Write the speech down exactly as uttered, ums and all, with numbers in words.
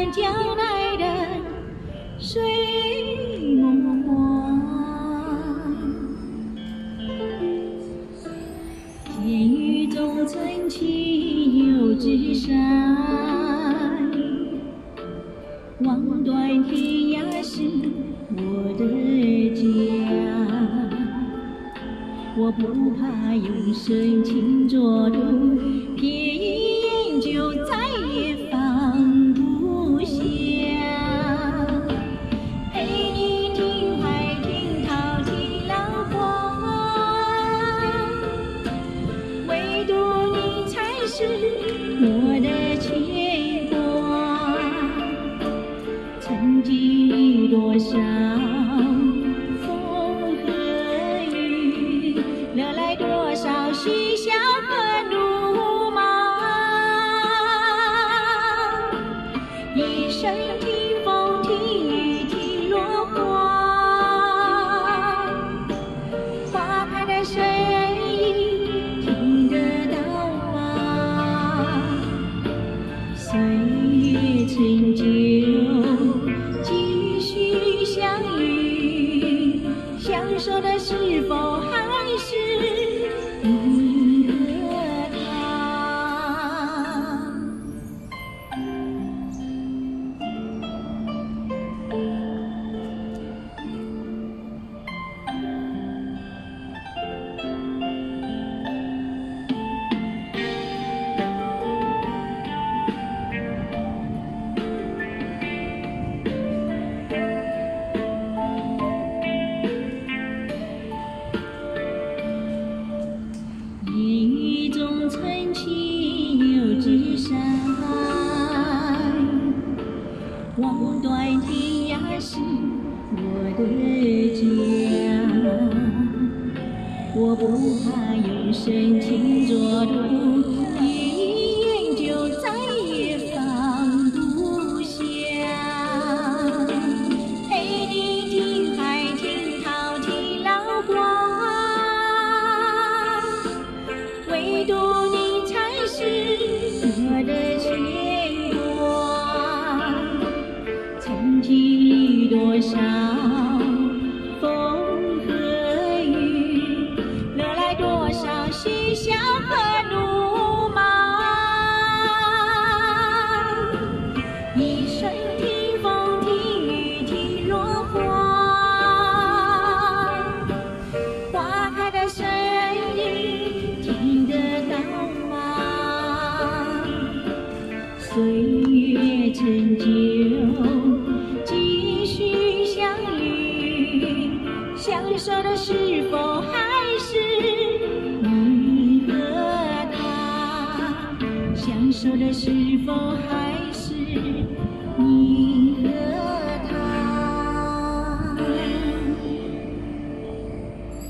将来的水梦幻。天雨中撑起油纸伞，望断天涯是我的家。我不怕有生情着毒，偏眼就再也放不下。陪你听海听涛听浪花，唯独你才是我的牵挂。曾经历多少惹来多少嬉笑和怒骂，一生听风听雨听落花，花开的声音听得到吗？岁月陈旧，继续相遇，相守的是否还是你和他？撑起油纸伞，望断天涯是我的家。我不怕有生情着毒，一眼就再也放不下。陪你听海听涛听浪花，唯独你才是我的牵挂。曾经历多少风和雨，惹来多少嬉笑和怒骂，一生听风听雨听落花，花开的声音听得到吗？岁月陈旧，继续相遇，相守的是否还是你和他？相守的是